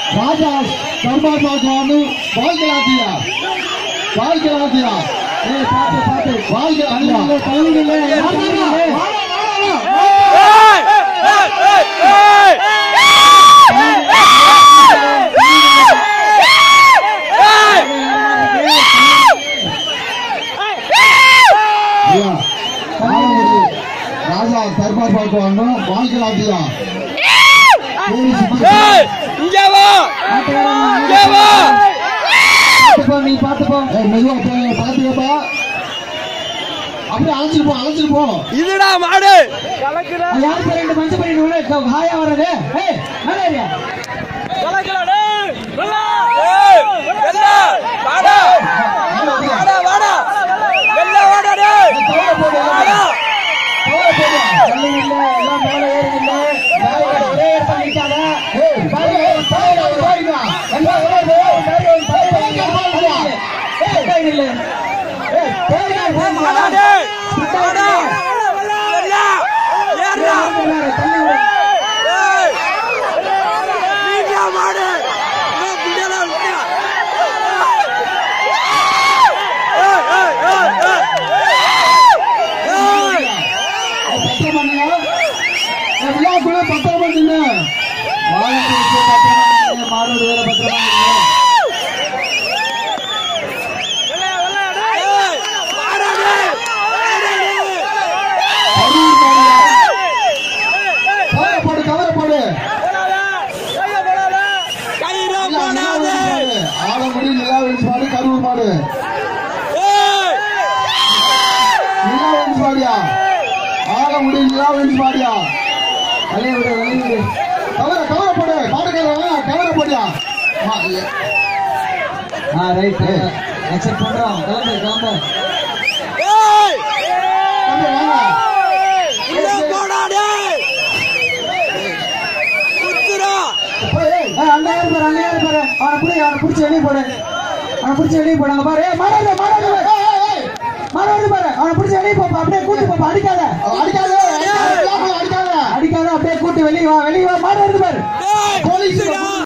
ராஜா தர்பார் பாஜான்னு வாழ்கிறாதியா வாழ்கிறாதியா பாத்து பாத்து வாழ்கிறாதியா ராஜா தர்பார் பாஜான்னு வாழ்கிறாதியா நீ பாத்துப்போ மெதுவா பாத்துக்கப்பா அப்படியே அழைச்சிட்டு போ இதுடா மாடு யாருக்கு ரெண்டு மஞ்சள் பண்ணி ஹாயா வர்றது ஆலங்குடி நிலாவெளிச்சு மாடு கரூர் மாடு நிலாவெளிச்சு மாடியா ஆலங்குடி நிலாவெளிச்சு மாடியா வலைய விடு கவர போடு பாட்டுக்காரன் கவர போடியா ரைட் அக்செப்ட் பண்றோம் கிளம்பு அவனை பிடிச்சி வெளியே போடு அங்க பாரு மாறாது பாரு அவனை பிடிச்சி வெளியே போப்பா அப்படியே கூட்டு போப்பா அடிக்காத அப்படியே கூட்டு வெளியே வா மாறாது பாரு